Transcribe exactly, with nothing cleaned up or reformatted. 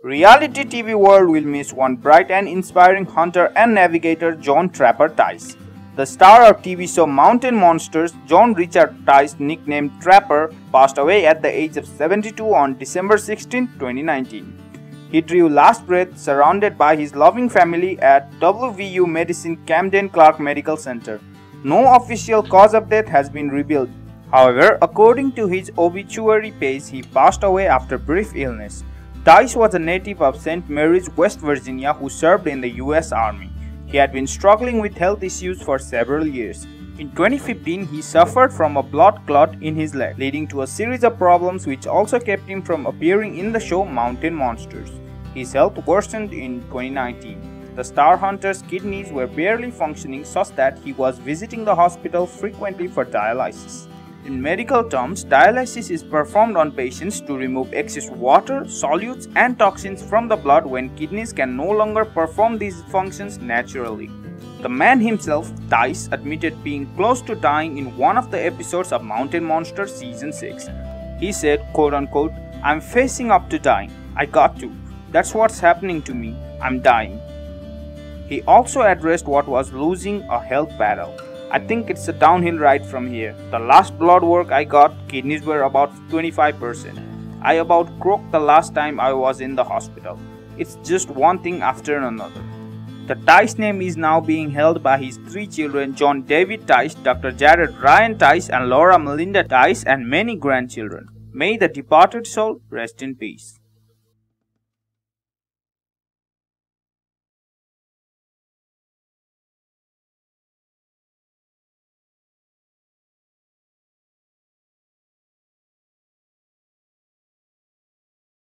Reality T V world will miss one bright and inspiring hunter and navigator, John Trapper Tice. The star of T V show Mountain Monsters, John Richard Tice, nicknamed Trapper, passed away at the age of seventy-two on December sixteenth, twenty nineteen. He drew last breath surrounded by his loving family at W V U Medicine Camden-Clark Medical Center. No official cause of death has been revealed. However, according to his obituary page, he passed away after brief illness. Tice was a native of Saint Mary's, West Virginia, who served in the U S Army. He had been struggling with health issues for several years. In twenty fifteen, he suffered from a blood clot in his leg, leading to a series of problems which also kept him from appearing in the show Mountain Monsters. His health worsened in twenty nineteen. The star hunter's kidneys were barely functioning such that he was visiting the hospital frequently for dialysis. In medical terms, dialysis is performed on patients to remove excess water, solutes, and toxins from the blood when kidneys can no longer perform these functions naturally. The man himself, Tice, admitted being close to dying in one of the episodes of Mountain Monsters Season six. He said, quote-unquote, "I'm facing up to dying. I got to. That's what's happening to me. I'm dying." He also addressed what was losing a health battle. "I think it's a downhill ride from here. The last blood work I got, kidneys were about twenty-five percent. I about croaked the last time I was in the hospital. It's just one thing after another." The Tice name is now being held by his three children, John David Tice, Doctor Jared Ryan Tice, and Laura Melinda Tice, and many grandchildren. May the departed soul rest in peace.